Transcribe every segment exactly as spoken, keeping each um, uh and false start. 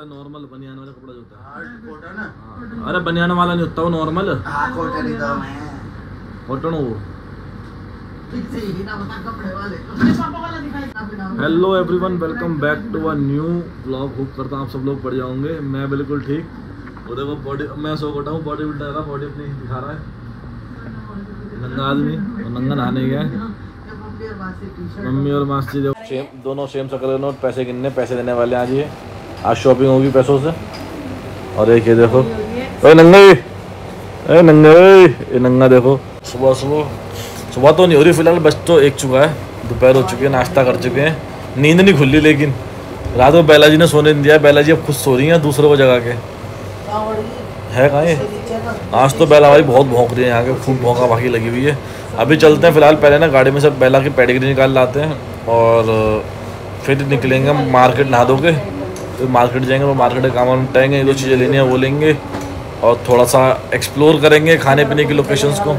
सा नॉर्मल बनियान वाला कपड़ा जो होता है। कॉटन ना? अरे बनियान वाला नहीं होता वो नॉर्मल। हां कॉटन ही तो मैं। कॉटन वो। ठीक से ही ना बता कपड़े वाले। पापा वाला दिखाई। Hello everyone, welcome back to a new vlog. Hope करता हूँ आप सब लोग बढ़िया होंगे। मैं बिल्कुल ठीक। वो देखो बॉडी, मैं सो उठा हूँ, बॉडी बिल्डर का बॉडी अपनी दिखा रहा है। नंगा आदमी और नंगा नहाने गया है। मम्मी और मासी देखो सेम, दोनों सेम शक्ल नोट। पैसे गिनने, पैसे देने वाले आज ये। आज शॉपिंग होगी पैसों से। और एक ये देखो, ओए नंगा, ए नंगा, ये नंगा देखो। सुबह सुबह सुबह तो नहीं हो रही फिलहाल, बस तो एक चुका है, दोपहर हो चुकी है, नाश्ता कर चुके हैं। नींद नहीं खुली, लेकिन रात को बेला जी ने सोने नहीं दिया। बेला जी अब खुद सो रही हैं दूसरों को जगा के। है कहाँ ये? आज तो बेला भाई बहुत भौंक रही है, यहाँ के खूब भौंका भागी लगी हुई है। अभी चलते हैं फिलहाल, पहले ना गाड़ी में से बेला की पेडिग्री निकाल लाते हैं और फिर निकलेंगे मार्केट। नहा धो के फिर मार्केट जाएंगे, वो मार्केट के काम निपटाएंगे, एक दो चीज़ें लेनी है वो लेंगे और थोड़ा सा एक्सप्लोर करेंगे खाने पीने की लोकेशंस को।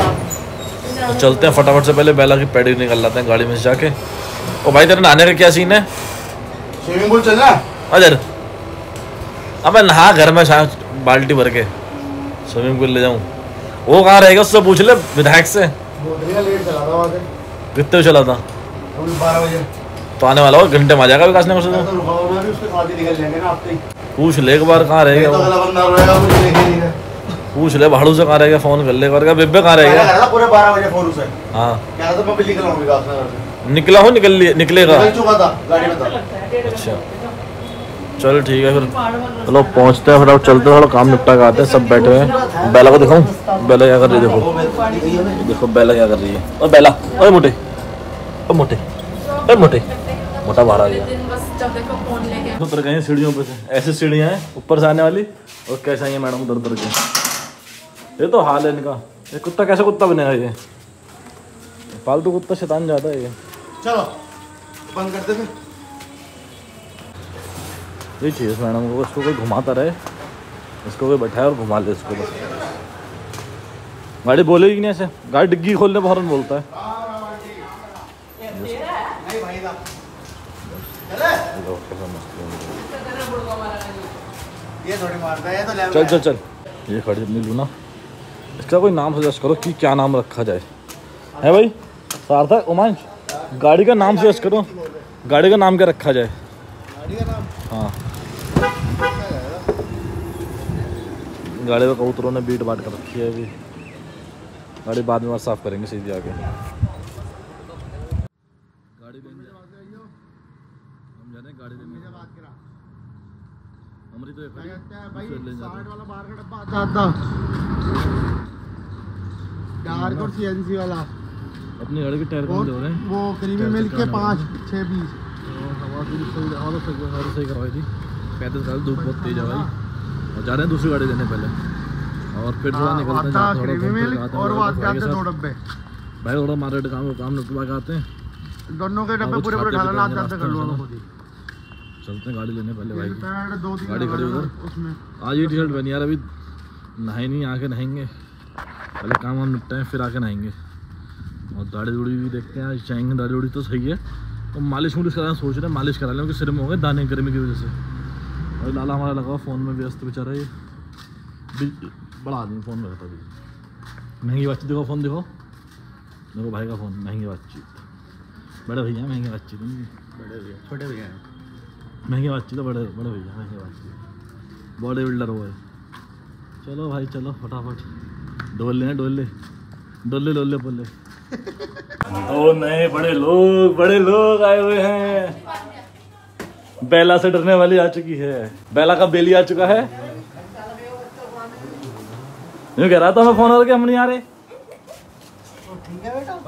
तो चलते हैं फटाफट से, पहले बेला की पेडिग्री निकाल लाते हैं गाड़ी में से जाके। ओ भाई तेरे नहाने का क्या सीन है? स्विमिंग पूल चलना? अजर अब नहा घर में बाल्टी भर के स्विमिंग पूल ले जाऊँ। वो कहाँ रहेगा उससे पूछ ले, विधायक से। लेट चला था वहाँ से। कितने चला था? बारह बजे तो आने वाला हो घंटे में आ जाएगा विकास नगर से। तो रुका हुआ मैं भी, उसके साथ ही निकल जाएंगे ना आपसे। पूछ ले एक बार कहाँ रहेगा तो वो। अगला बंदा रहेगा, मुझे देखे नहीं है। पूछ ले भाड़ू से कहाँ रहेगा, फोन कर ले कर बेबे कहाँ रहेगा। मैंने कहा था पूरे बारह बजे फोन उसे। हाँ क्या था, मैं भी निकल रहा हूँ विकास नगर से। निकला हो, निकल लिए निकलेगा। निकल चुका था गाड़ी में था। अच्छा चलो ठीक है फिर, चलो पहुँचते हैं, फिर चलते हैं, थोड़ा काम निपटा के आते हैं। सब बैठे हुए हैं। बेला को दिखाऊँ, बेला क्या कर रही है? देखो देखो बेला क्या कर रही है। और बेला, ओए मोटे, ओ मोटे, ओ मोटे, मोटा बाहर आ गया। उतर गए सीढ़ियों पे से, ऐसी सीढ़ियाँ हैं ऊपर से आने वाली, और कैसे आई है मैडम उधर उधर के। ये तो हाल है इनका। ये कुत्ता कैसे कुत्ता बनेगा? ये पालतू कुत्ता शैतान जाता है ये। चलो बंद कर दे फिर। ये चीज़ मैडम को, इसको कोई घुमाता रहे, इसको कोई बैठाए और घुमा ले इसको बस। गाड़ी बोलेगी नहीं ऐसे, गाड़ी डिग्गी खोलने पर हॉर्न बोलता है। ये थोड़ी मारता है, ये तो चल चल चल, ये खड़ी अपनी लूना। इसका कोई नाम सजेस्ट करो कि क्या नाम रखा जाए। है भाई सार्थक, उमांश, गाड़ी का नाम सजेस्ट करो। गाड़ी का नाम क्या रखा जाए? गाड़ी का नाम? हाँ, गाड़ी में कबूतरों ने बीट बाट कर रखी है। अभी गाड़ी बाद में साफ करेंगे सीधी आके। गाड़ी लेने हम जा रहे हैं, गाड़ी लेने। हमारी तो भाई साठ वाला बाहर का डब्बा आता आता डार्क और सीएनसी वाला। अपनी गाड़ी के टायर कौन दे रहे हैं? वो क्रीमी मिल्क के पाँच छः बीस। हवा की सही, हवा तो सही, हवा सही करवाई थी। पैंतीस का धूप बहुत तेज है भाई, और जा रहे हैं दूसरी गाड़ी लेने पहले, और फिर थोड़ा निकलते हैं और वो आते आते दो डब्बे भाई। थोड़ा मार्केट काम काम निकलवा के आते हैं, दोनों के डब्बे पूरे पूरे ढालना आते आते कर लो खुद ही। चलते हैं गाड़ी लेने पहले भाई। दो तीन गाड़ी खड़ी उधर उसमें। आज ये टी शर्ट बनी यार, अभी नहाए नहीं, आके नहाएंगे पहले, काम वाम निपटाएं फिर आके नहाएंगे। और दाढ़ी उड़ी भी देखते हैं, आज चाहेंगे। दाढ़ी उड़ी तो सही है, तो मालिश मुलिश कराना सोच रहे हैं, मालिश करा लें क्योंकि सिर में हो गए दाने गर्मी की वजह से। और लाला हमारा लगा हुआ फ़ोन में व्यस्त बेचारा, ये बड़ा आदमी फ़ोन में रहता है। महंगी बातचीत देखो, फ़ोन देखो, देखो भाई का फ़ोन, महंगी बातचीत। बड़े भैया महंगी बातचीत, बड़े भैया छोटे भैया महंगी बातचीत, बड़े बड़े भैया महंगी बातचीत, बॉडी बिल्डर हुआ है। चलो भाई चलो फटाफट, डोल ले डोल ले डोल ले डोल ले बोल ले। ओ नए बड़े लोग, बड़े लोग आए हुए हैं। बेला से डरने वाली आ चुकी है, बेला का बेली आ चुका है। यूँ कह रहा था मैं फोन करके हम नहीं आ रहे। ठीक है बेटा,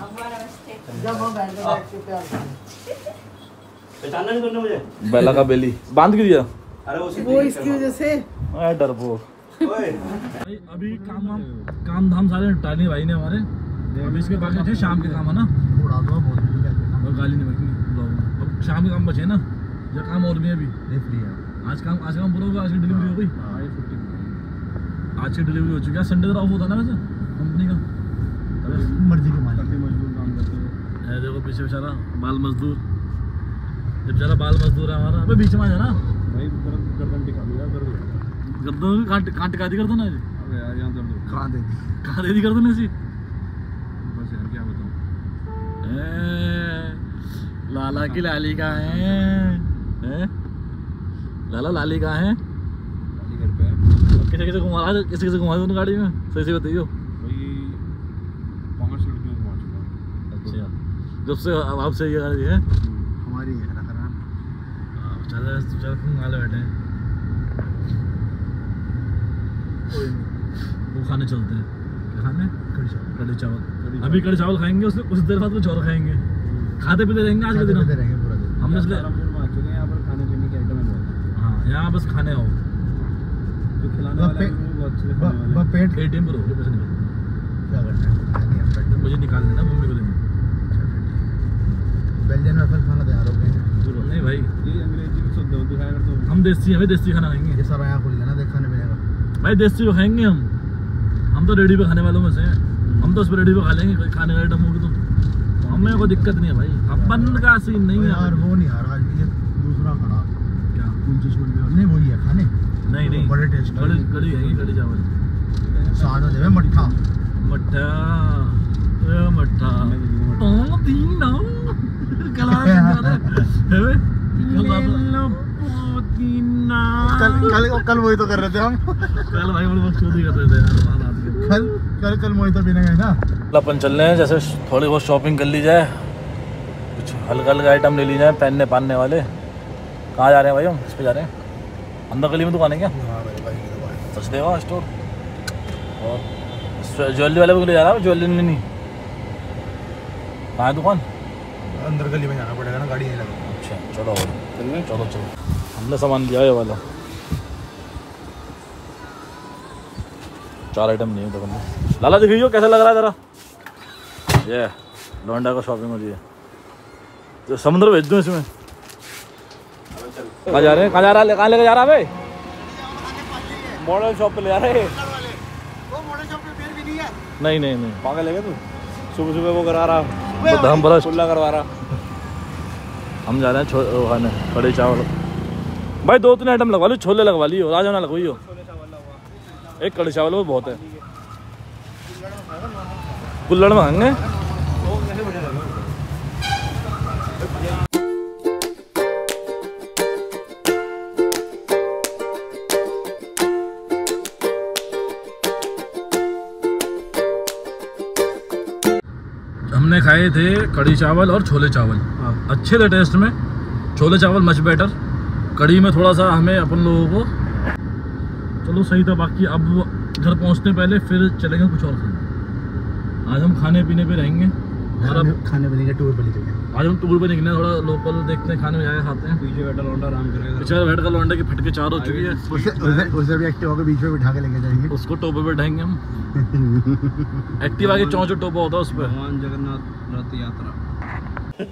पहचानना नहीं तुमने मुझे? बेला का बेली बांध के दिया। अरे वो इसकी वजह से डरपोक। अभी काम वाम काम धाम सारे निपटा लिए भाई ने हमारे। अभी इसके बाकी थे शाम के काम है ना, और गाली नहीं बचनी। अब शाम के काम बचे ना, या काम और भी है अभी फ्री है। आज काम आज काम पूरा होगा, आज की डिलीवरी हो गई। आज की डिलीवरी हो चुकी है। संडे तो ऑफ होता ना वैसे कंपनी का, मर्जी के मालिक मजदूर काम करते हैं। देखो पीछे बेचारा बाल मजदूर, ये बेचारा बाल मजदूर है हमारा। अबे बीच में आ जाना, भाई गर्दन टिका लिया दर्द गर्दन में कांट कांट काटी गर्दन है अबे यार यहाँ दर्द कहाँ दे दी कहाँ दे दी गर्दन ऐसी बस यार क्या बताऊँ लाला की लाली कहाँ है हैं? लाला लाली कहाँ है लाली घर पे है किसे किसे घुमा रहा किसे किसे घुमा दो गाड़ी में सही से बताइयो भाई पांच लड़कियों को घुमा चुका हूँ अच्छा जब से आपसे ये गाड़ी है हमारी है ना खराब चल चल नाले बैठे हैं कोई नहीं वो खाने चलते हैं क्या खाने कड़ी चावल कड़ी चावल अभी कड़ी चावल खाएंगे उसके कुछ देर बाद कुछ और खाएंगे खाते पीते रहेंगे आज के दिन खाते रहेंगे पूरा दिन हमने इसलिए आ चुके हैं यहाँ पर खाने पीने के आइटम है बहुत हाँ यहाँ बस खाने आओ जो खिलाने बस वाले पे- हैं वो बहुत अच्छे से ब- खाने वाले ब- पेट एटीएम पर हो गए पैसे निकाल क्या करना है खानी है पेट मुझे निकाल देना मम्मी को देना बेल्जियन में फिर खाना तैयार हो गए हैं नहीं भाई हैं। ये अंग्रेजी की शुद्ध होती है अगर तो हम देसी हमें देसी खाना खाएंगे ये सब यहाँ खुल गया ना देख खाने पीने का भाई देसी को खाएंगे हम हम तो रेडी पे खाने वालों में से हैं हम तो उस पर रेडी पे खा लेंगे कोई खाने का आइटम होगी तो तो हमें कोई दिक्कत नहीं है भाई अपन का सीन नहीं है यार वो नहीं आ रहा ये दूसरा खड़ा क्या कुंची छोड़ नहीं वही है खाने नहीं नहीं बड़े टेस्ट कड़ी कड़ी है कड़ी चावल साथ में देवे मट्ठा मट्ठा ए मट्ठा ओ तीन ना कला है वे कल रात पुदीना कल कल कल वही तो कर रहे थे हम कल भाई बड़ी बकचोदी कर रहे थे यार वहाँ रात के कल कल कल मोहितो पीने गए ना अपन चल रहे हैं जैसे थोड़ी बहुत शॉपिंग कर ली जाए कुछ हल्का हल्का आइटम ले ली जाए पहनने पानने वाले कहाँ जा रहे हैं भाई हम इस पे जा रहे हैं अंदर गली में दुकान है क्या सच देगा स्टोर और ज्वेलरी वाले को ले जा रहा है ज्वेलरी नहीं कहाँ है दुकान अंदर गली में जाना पड़ेगा ना गाड़ी नहीं लगा अच्छा चलो चलो चलो हमने सामान लिया है ये वाला चार आइटम नहीं है दुकान में लाला दिखाइयो कैसा लग रहा है जरा ये लौंडा का शॉपिंग हो रही है तो समुद्र भेज दूँ इसमें कहाँ जा रहे हैं कहाँ जा रहा है कहाँ लेके जा रहा है भाई मॉडल शॉप पे ले जा रहे हैं नहीं नहीं नहीं पागल है क्या तू सुबह सुबह वो करा रहा तो हम बड़ा खुला करवा रहा हम जा रहे हैं छो- वो खाने कड़ी चावल भाई दो तीन आइटम लगवा ली छोले लगवा ली राजा ना लगवाई हो एक कड़ी चावल वो बहुत है कुल्लड़ मांगे हमने खाए थे कड़ी चावल और छोले चावल अच्छे थे टेस्ट में छोले चावल मच बेटर कड़ी में थोड़ा सा हमें अपन लोगों को चलो सही था बाकी अब घर पहुंचने पहले फिर चलेंगे कुछ और खाने आज हम खाने पीने पे रहेंगे और अब खाने पीने के टूर पर निकले आज हम टूर पे निकले हैं, थोड़ा लोकल देखते हैं खाने में जाके खाते हैं पीछे बैठा लौंडा आराम करेगा बेचारा बैठ कर लौंडे की फटके चार हो चुकी है उसे उसे उसे भी एक्टिवा के बीच में बिठा के लेके जाएंगे उसको टोपे पे बैठाएंगे हम एक्टिवा की चौंच टोपा होता है उस पर भगवान जगन्नाथ रथ यात्रा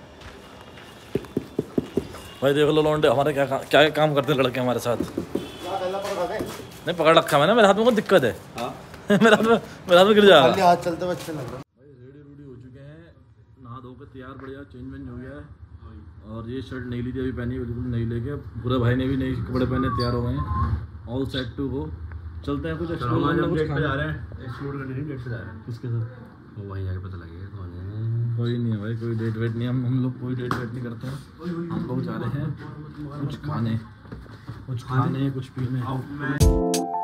भाई देख लो लौंडे हमारे क्या क्या क्या काम करते हैं लड़के हमारे साथ नहीं पकड़ रखा मैंने मेरे हाथ में कोई दिक्कत है मेरे हाथ में मेरे हाथ में गिर जाएगा हाथ चलते हुए अच्छे लग रहा भाई रेडी रूडी हो चुके हैं नहा धो के तैयार बढ़िया चेंज वेंज हो गया है और ये शर्ट नहीं ली थी अभी पहनी है, बिल्कुल नहीं लेके पूरा भाई ने भी नई कपड़े पहने तैयार हो गए हैं ऑल सेट टू गो चलते हैं कुछ एक्सप्लोर करना कुछ खाना हैं एक्सप्लोर करने नहीं डेट पे जा रहे हैं किसके साथ वो वहीं जाके पता लगेगा कौन है कोई नहीं है भाई कोई डेट वेट नहीं हम हम लोग कोई डेट वेट नहीं करते हैं हम लोग जा रहे हैं कुछ खाने कुछ खाने कुछ पीने